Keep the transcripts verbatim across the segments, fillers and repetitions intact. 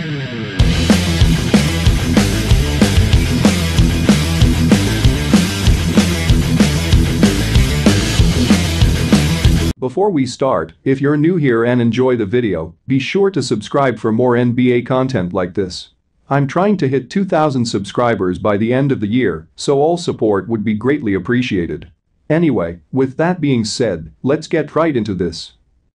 Before we start, if you're new here and enjoy the video, be sure to subscribe for more N B A content like this. I'm trying to hit two thousand subscribers by the end of the year, so all support would be greatly appreciated. Anyway, with that being said, let's get right into this.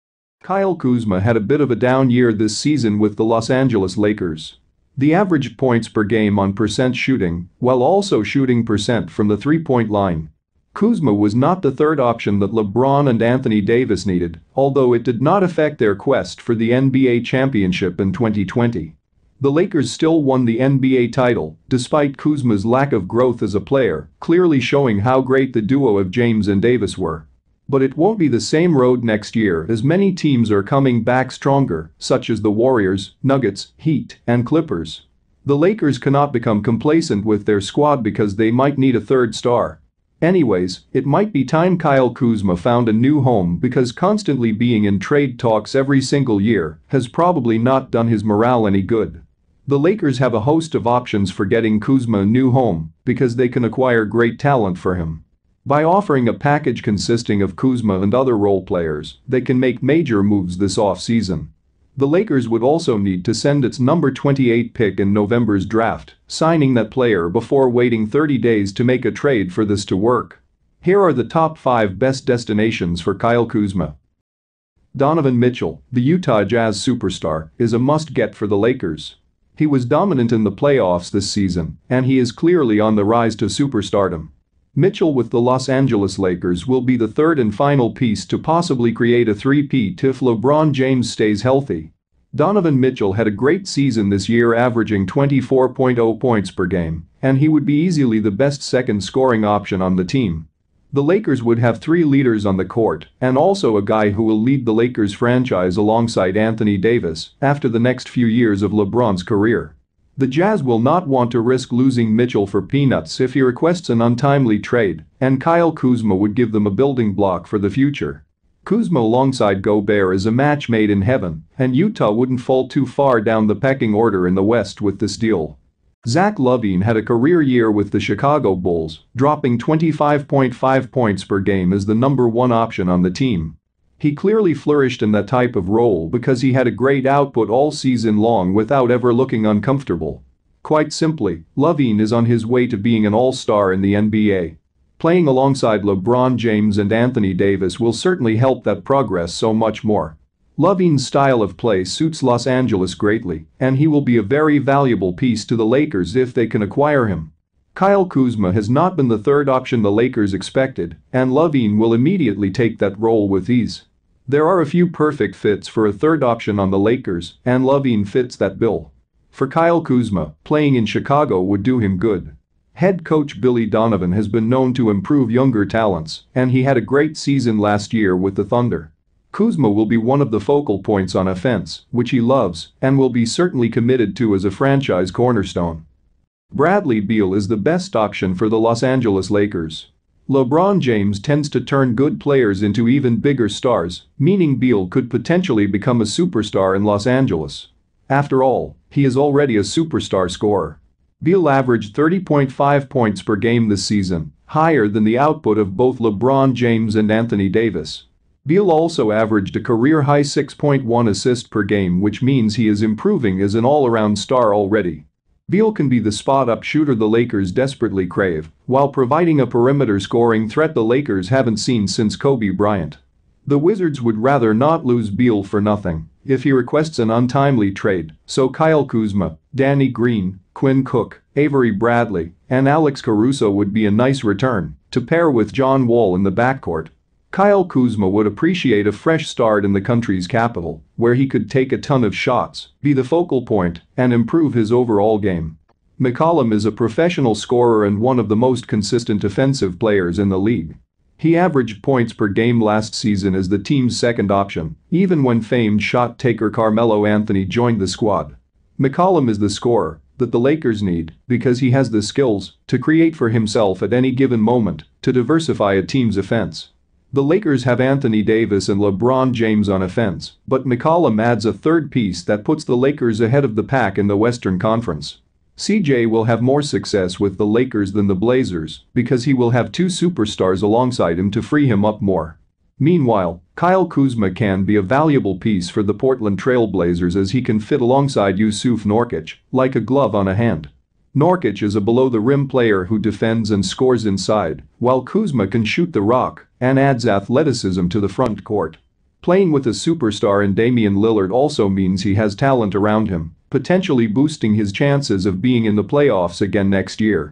Kyle Kuzma had a bit of a down year this season with the Los Angeles Lakers. The average points per game on percent shooting, while also shooting percent from the three-point line. Kuzma was not the third option that LeBron and Anthony Davis needed, although it did not affect their quest for the N B A championship in twenty twenty. The Lakers still won the N B A title, despite Kuzma's lack of growth as a player, clearly showing how great the duo of James and Davis were. But it won't be the same road next year as many teams are coming back stronger, such as the Warriors, Nuggets, Heat, and Clippers. The Lakers cannot become complacent with their squad because they might need a third star. Anyways, it might be time Kyle Kuzma found a new home because constantly being in trade talks every single year has probably not done his morale any good. The Lakers have a host of options for getting Kuzma a new home because they can acquire great talent for him. By offering a package consisting of Kuzma and other role players, they can make major moves this offseason. The Lakers would also need to send its number twenty-eight pick in November's draft, signing that player before waiting thirty days to make a trade for this to work. Here are the top five best destinations for Kyle Kuzma. Donovan Mitchell, the Utah Jazz superstar, is a must-get for the Lakers. He was dominant in the playoffs this season, and he is clearly on the rise to superstardom. Mitchell with the Los Angeles Lakers will be the third and final piece to possibly create a three-peat if LeBron James stays healthy. Donovan Mitchell had a great season this year, averaging twenty-four point zero points per game, and he would be easily the best second scoring option on the team. The Lakers would have three leaders on the court and also a guy who will lead the Lakers franchise alongside Anthony Davis after the next few years of LeBron's career. The Jazz will not want to risk losing Mitchell for peanuts if he requests an untimely trade, and Kyle Kuzma would give them a building block for the future. Kuzma alongside Gobert is a match made in heaven, and Utah wouldn't fall too far down the pecking order in the West with this deal. Zach LaVine had a career year with the Chicago Bulls, dropping twenty-five point five points per game as the number one option on the team. He clearly flourished in that type of role because he had a great output all season long without ever looking uncomfortable. Quite simply, LaVine is on his way to being an all-star in the N B A. Playing alongside LeBron James and Anthony Davis will certainly help that progress so much more. LaVine's style of play suits Los Angeles greatly, and he will be a very valuable piece to the Lakers if they can acquire him. Kyle Kuzma has not been the third option the Lakers expected, and LaVine will immediately take that role with ease. There are a few perfect fits for a third option on the Lakers, and LaVine fits that bill. For Kyle Kuzma, playing in Chicago would do him good. Head coach Billy Donovan has been known to improve younger talents, and he had a great season last year with the Thunder. Kuzma will be one of the focal points on offense, which he loves, and will be certainly committed to as a franchise cornerstone. Bradley Beal is the best option for the Los Angeles Lakers. LeBron James tends to turn good players into even bigger stars, meaning Beal could potentially become a superstar in Los Angeles. After all, he is already a superstar scorer. Beal averaged thirty point five points per game this season, higher than the output of both LeBron James and Anthony Davis. Beal also averaged a career-high six point one assists per game, which means he is improving as an all-around star already. Beal can be the spot-up shooter the Lakers desperately crave, while providing a perimeter scoring threat the Lakers haven't seen since Kobe Bryant. The Wizards would rather not lose Beal for nothing if he requests an untimely trade, so Kyle Kuzma, Danny Green, Quinn Cook, Avery Bradley, and Alex Caruso would be a nice return to pair with John Wall in the backcourt. Kyle Kuzma would appreciate a fresh start in the country's capital, where he could take a ton of shots, be the focal point, and improve his overall game. McCollum is a professional scorer and one of the most consistent offensive players in the league. He averaged points per game last season as the team's second option, even when famed shot taker Carmelo Anthony joined the squad. McCollum is the scorer that the Lakers need because he has the skills to create for himself at any given moment to diversify a team's offense. The Lakers have Anthony Davis and LeBron James on offense, but McCollum adds a third piece that puts the Lakers ahead of the pack in the Western Conference. C J will have more success with the Lakers than the Blazers because he will have two superstars alongside him to free him up more. Meanwhile, Kyle Kuzma can be a valuable piece for the Portland Trail Blazers as he can fit alongside Jusuf Nurkic like a glove on a hand. Nurkic is a below-the-rim player who defends and scores inside, while Kuzma can shoot the rock and adds athleticism to the front court. Playing with a superstar in Damian Lillard also means he has talent around him, potentially boosting his chances of being in the playoffs again next year.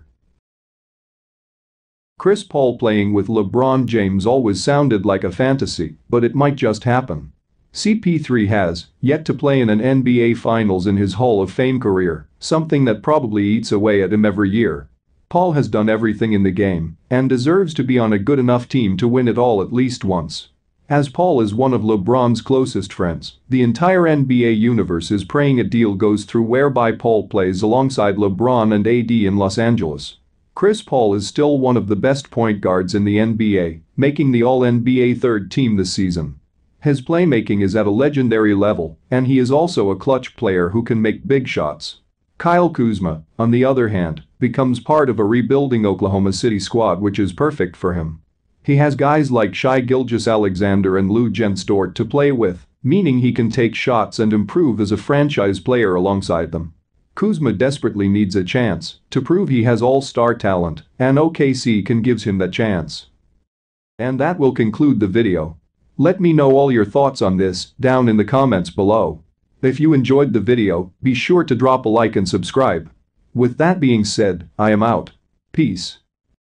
Chris Paul playing with LeBron James always sounded like a fantasy, but it might just happen. C P three has yet to play in an N B A Finals in his Hall of Fame career, something that probably eats away at him every year. Paul has done everything in the game and deserves to be on a good enough team to win it all at least once. As Paul is one of LeBron's closest friends, the entire N B A universe is praying a deal goes through whereby Paul plays alongside LeBron and A D in Los Angeles. Chris Paul is still one of the best point guards in the N B A, making the All N B A third team this season. His playmaking is at a legendary level, and he is also a clutch player who can make big shots. Kyle Kuzma, on the other hand, becomes part of a rebuilding Oklahoma City squad which is perfect for him. He has guys like Shai Gilgeous-Alexander and Lou Dort to play with, meaning he can take shots and improve as a franchise player alongside them. Kuzma desperately needs a chance to prove he has all-star talent, and O K C can gives him that chance. And that will conclude the video. Let me know all your thoughts on this down in the comments below. If you enjoyed the video, be sure to drop a like and subscribe. With that being said, I am out. Peace.